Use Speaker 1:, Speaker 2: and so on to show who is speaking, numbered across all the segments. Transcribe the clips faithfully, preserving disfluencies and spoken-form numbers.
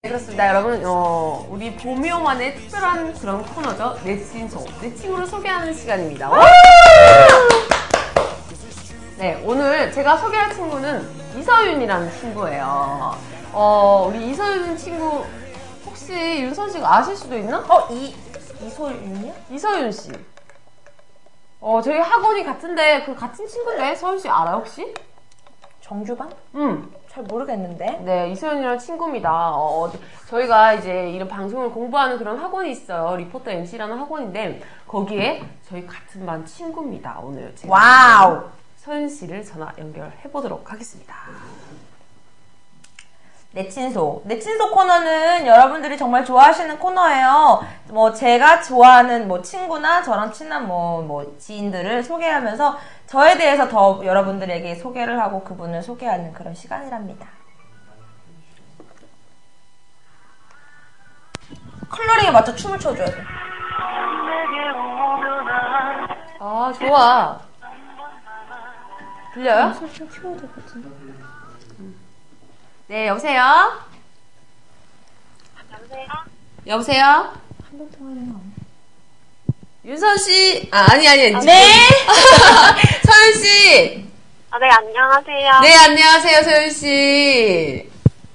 Speaker 1: 그렇습니다, 여러분. 어, 우리 보미오만의 특별한 그런 코너죠. 내 친소, 내 친구를 소개하는 시간입니다. 네, 오늘 제가 소개할 친구는 이서윤이라는 친구예요. 어, 우리 이서윤 친구 혹시 윤선 씨가 아실 수도 있나?
Speaker 2: 어, 이 이서윤이요?
Speaker 1: 이서윤 씨. 어, 저희 학원이 같은데 그 같은 친구인데 서윤 씨 알아요 혹시?
Speaker 2: 정규반?
Speaker 1: 응.
Speaker 2: 잘 모르겠는데.
Speaker 1: 네, 이서윤이랑 친구입니다. 어, 저희가 이제 이런 방송을 공부하는 그런 학원이 있어요. 리포터 엠씨라는 학원인데 거기에 저희 같은 반 친구입니다. 오늘 제가
Speaker 2: 와우.
Speaker 1: 서윤 씨를 전화 연결해 보도록 하겠습니다.
Speaker 2: 내 친소. 내 친소 코너는 여러분들이 정말 좋아하시는 코너예요. 뭐 제가 좋아하는 뭐 친구나 저랑 친한 뭐, 뭐 지인들을 소개하면서 저에 대해서 더 여러분들에게 소개를 하고 그분을 소개하는 그런 시간이랍니다. 컬러링에 맞춰 춤을 춰줘야 돼.
Speaker 1: 아, 좋아. 들려요?
Speaker 2: 소리 좀 키워야 될 것 같은데.
Speaker 1: 네, 여보세요?
Speaker 3: 여보세요?
Speaker 1: 여보세요?
Speaker 2: 한 번 통화하는 거 아니야?
Speaker 1: 윤선 씨? 아, 아니, 아니, 아니.
Speaker 2: 네?
Speaker 1: 서윤 씨!
Speaker 3: 아, 네, 안녕하세요.
Speaker 1: 네, 안녕하세요, 서윤 씨.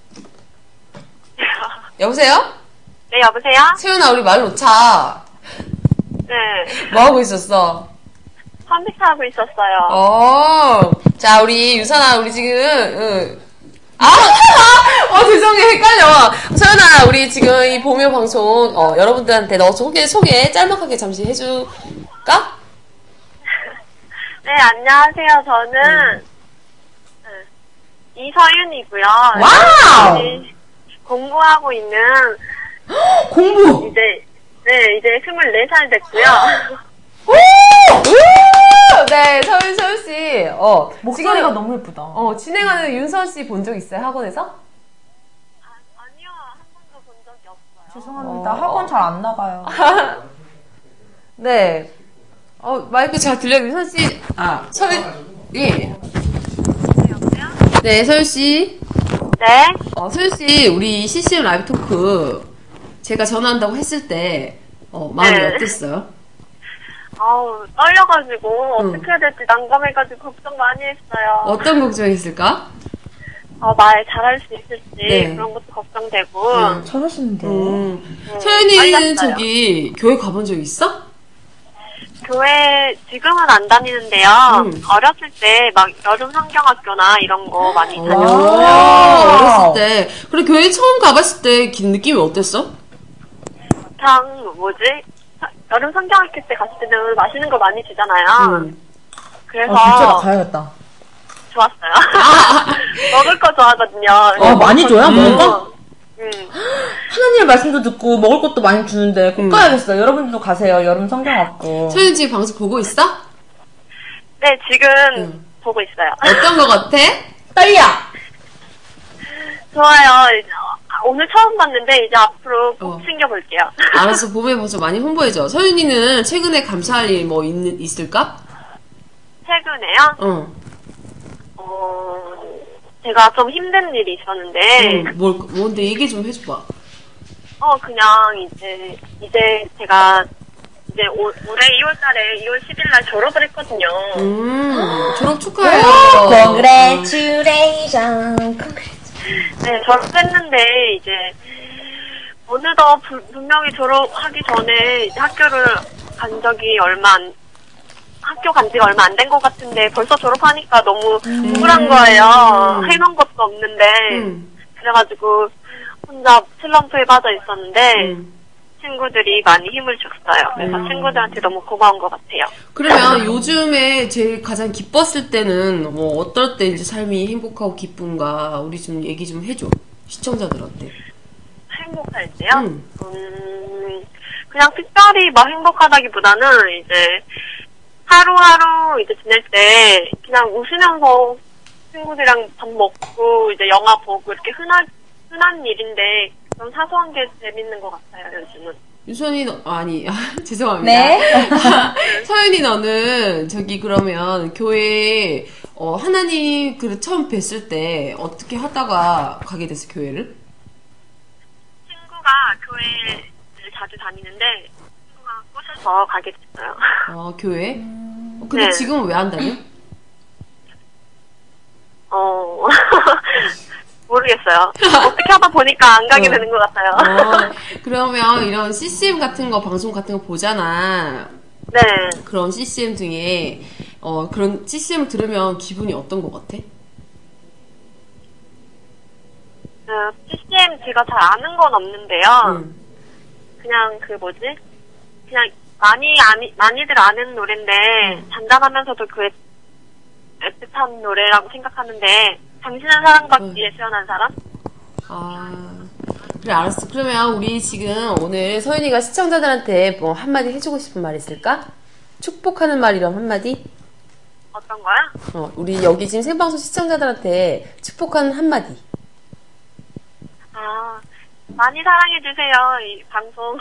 Speaker 1: 여보세요?
Speaker 3: 네, 여보세요?
Speaker 1: 세윤아, 우리 말 놓자.
Speaker 3: 네,
Speaker 1: 뭐 하고 있었어?
Speaker 3: 컴퓨터하고 있었어요.
Speaker 1: 어, 자, 우리 유선아, 우리 지금, 응. 아, 어, 죄송해, 헷갈려. 서연아, 우리 지금 이 보묘 방송, 어, 여러분들한테 너 소개, 소개 짤막하게 잠시 해줄까?
Speaker 3: 네, 안녕하세요. 저는,
Speaker 1: 음.
Speaker 3: 네, 이서윤이고요.
Speaker 2: 와우!
Speaker 3: 네, 공부하고 있는,
Speaker 2: 공부!
Speaker 3: 이제, 네, 이제 스물네 살 됐고요.
Speaker 2: 오!
Speaker 1: 우! 네, 서윤, 서윤씨. 어,
Speaker 2: 목소리가
Speaker 1: 지금,
Speaker 2: 너무 예쁘다.
Speaker 1: 어, 진행하는 윤선씨 본 적 있어요, 학원에서?
Speaker 3: 아, 아니요, 한 번도 본 적이 없어요.
Speaker 2: 죄송합니다.
Speaker 1: 어.
Speaker 2: 학원 잘 안 나가요.
Speaker 1: 네. 어, 마이크 잘 들려요, 윤선씨. 아, 서윤, 예.
Speaker 3: 네, 여보세요?
Speaker 1: 네, 서윤씨.
Speaker 3: 네?
Speaker 1: 어, 서윤씨, 우리 씨씨엠 라이브 토크 제가 전화한다고 했을 때, 어, 마음이
Speaker 3: 네.
Speaker 1: 어땠어요?
Speaker 3: 아우, 떨려가지고,
Speaker 1: 응.
Speaker 3: 어떻게 해야 될지 난감해가지고 걱정 많이 했어요.
Speaker 1: 어떤 걱정했을까?
Speaker 3: 어, 말 잘할 수 있을지,
Speaker 1: 네.
Speaker 3: 그런 것도 걱정되고,
Speaker 1: 응.
Speaker 2: 잘하시는데.
Speaker 1: 음.
Speaker 3: 음,
Speaker 1: 서윤이는
Speaker 3: 떨렸어요.
Speaker 1: 저기, 교회 가본 적 있어?
Speaker 3: 교회 지금은 안 다니는데요.
Speaker 1: 음.
Speaker 3: 어렸을 때 막 여름 성경학교나 이런 거 많이
Speaker 1: 오,
Speaker 3: 다녔어요.
Speaker 1: 어렸을 때. 그래, 교회 처음 가봤을 때 기- 느낌이 어땠어?
Speaker 3: 참 뭐지? 여름 성경학교 때 갔을 때는 맛있는 거 많이 주잖아요.
Speaker 1: 음.
Speaker 3: 그래서
Speaker 2: 아, 진짜 나 가야겠다.
Speaker 3: 좋았어요. 먹을 거 좋아하거든요.
Speaker 2: 아, 많이 줘요?
Speaker 1: 음.
Speaker 2: 먹을 거?
Speaker 3: 응.
Speaker 2: 하나님의 말씀도 듣고 먹을 것도 많이 주는데 꼭
Speaker 1: 음.
Speaker 2: 가야겠어요. 여러분들도 가세요. 여름 성경학교.
Speaker 1: 서윤 지금 방송 보고 있어?
Speaker 3: 네, 지금
Speaker 1: 음.
Speaker 3: 보고 있어요.
Speaker 1: 어떤 거 같아?
Speaker 2: 떨려!
Speaker 3: 좋아요. 이제, 어, 오늘 처음 봤는데 이제 앞으로 꼭
Speaker 1: 어.
Speaker 3: 챙겨볼게요.
Speaker 1: 알았어, 봄에 방송 많이 홍보해줘. 서윤이는 최근에 감사할 일 뭐 있을까?
Speaker 3: 최근에요?
Speaker 1: 어.
Speaker 3: 어, 제가 좀 힘든 일이 있었는데,
Speaker 1: 응, 뭘, 뭔데 얘기 좀 해줘봐.
Speaker 3: 어, 그냥 이제, 이제 제가, 이제 올, 올해 이월 달에 이월 십일 날 졸업을 했거든요.
Speaker 1: 음, 졸업 축하해요.
Speaker 2: Congratulations.
Speaker 3: 네, 졸업했는데, 이제, 어느덧 부, 분명히 졸업하기 전에 이제 학교를 간 적이 얼마 안, 학교 간 지가 얼마 안 된 것 같은데, 벌써 졸업하니까 너무 우울한 거예요. 해놓은 것도 없는데,
Speaker 1: 음.
Speaker 3: 그래가지고, 혼자 슬럼프에 빠져 있었는데,
Speaker 1: 음.
Speaker 3: 친구들이 많이 힘을 줬어요. 그래서
Speaker 1: 음.
Speaker 3: 친구들한테 너무 고마운 것 같아요.
Speaker 1: 그러면 요즘에 제일 가장 기뻤을 때는 뭐 어떨 때 이제 삶이 행복하고 기쁜가 우리 좀 얘기 좀 해줘. 시청자들한테.
Speaker 3: 행복할 때요?
Speaker 1: 음.
Speaker 3: 음, 그냥 특별히 막 행복하다기보다는 이제 하루하루 이제 지낼 때 그냥 웃으면서 친구들이랑 밥 먹고 이제 영화 보고 이렇게 흔한, 흔한 일인데 좀 사소한 게 재밌는 것 같아요, 요즘은.
Speaker 1: 유선이 너, 아니, 죄송합니다.
Speaker 2: 네.
Speaker 1: 서윤이 너는 저기 그러면 교회에 어, 하나님 그 처음 뵀을 때 어떻게 하다가 가게 됐어, 교회를?
Speaker 3: 교회를 자주 다니는데 친구가 꼬셔서 가게 됐어요.
Speaker 1: 어, 교회? 어, 근데
Speaker 3: 네.
Speaker 1: 지금은 왜 안 다녀?
Speaker 3: 어, 모르겠어요. 어떻게 하다 보니까 안 가게
Speaker 1: 어.
Speaker 3: 되는 것 같아요.
Speaker 1: 어, 그러면 이런 씨씨엠 같은 거, 방송 같은 거 보잖아.
Speaker 3: 네.
Speaker 1: 그런 씨씨엠 중에, 어, 그런 씨씨엠을 들으면 기분이 어떤 것 같아?
Speaker 3: 그, 씨씨엠 제가 잘 아는 건 없는데요.
Speaker 1: 응.
Speaker 3: 그냥 그 뭐지? 그냥 많이 아니, 많이들 아는 노래인데 잔잔하면서도 그 애틋한 노래라고 생각하는데 당신은 사랑받기에 태어난 사람?
Speaker 1: 아, 그래, 알았어. 그러면 우리 지금 오늘 서윤이가 시청자들한테 뭐 한마디 해주고 싶은 말 있을까? 축복하는 말이랑 한마디?
Speaker 3: 어떤 거야?
Speaker 1: 어, 우리 여기 지금 생방송 시청자들한테 축복하는 한마디.
Speaker 3: 아, 많이 사랑해주세요, 이 방송.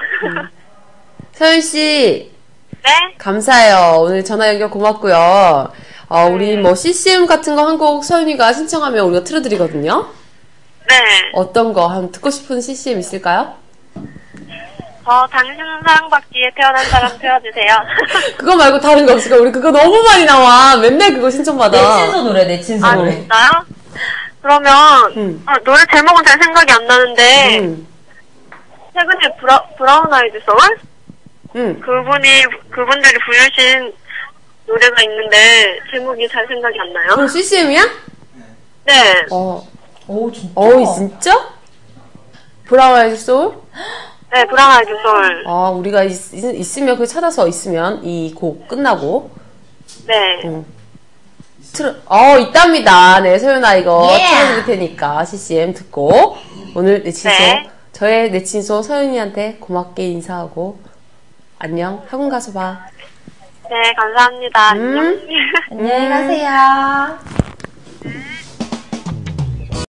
Speaker 1: 서윤씨,
Speaker 3: 네?
Speaker 1: 감사해요. 오늘 전화 연결 고맙고요. 어, 우리 뭐 씨씨엠 같은 거 한 곡 서윤이가 신청하면 우리가 틀어드리거든요.
Speaker 3: 네.
Speaker 1: 어떤 거 한 듣고 싶은 씨씨엠 있을까요?
Speaker 3: 저 당신은 사랑받기에 태어난 사람 태워주세요.
Speaker 1: 그거 말고 다른 거 없을까? 우리 그거 너무 많이 나와. 맨날 그거 신청받아.
Speaker 2: 내친소 노래, 내친소
Speaker 3: 아,
Speaker 2: 노래.
Speaker 3: 진짜요? 그러면,
Speaker 1: 응.
Speaker 3: 아, 노래 제목은 잘 생각이 안 나는데,
Speaker 1: 응.
Speaker 3: 최근에 브라, 브라운 아이드 소울?
Speaker 1: 응.
Speaker 3: 그분이, 그분들이 부르신 노래가 있는데, 제목이 잘 생각이 안 나요.
Speaker 1: 그럼 씨씨엠이야?
Speaker 3: 네.
Speaker 1: 어.
Speaker 2: 오, 진짜?
Speaker 1: 어, 진짜? 브라운 아이드 소울?
Speaker 3: 네, 브라운 아이드 소울.
Speaker 1: 아, 우리가 있, 있으면 그 찾아서 있으면 이 곡 끝나고.
Speaker 3: 네.
Speaker 1: 응. 틀어, 어, 있답니다. 네, 소연아 이거
Speaker 2: 예.
Speaker 1: 틀어드릴 테니까 씨씨엠 듣고 오늘 내친소
Speaker 3: 네.
Speaker 1: 저의 내친소 서윤이한테 고맙게 인사하고 안녕. 학원 가서 봐.
Speaker 3: 네, 감사합니다.
Speaker 1: 음.
Speaker 3: 안녕.
Speaker 2: 안녕히 가세요.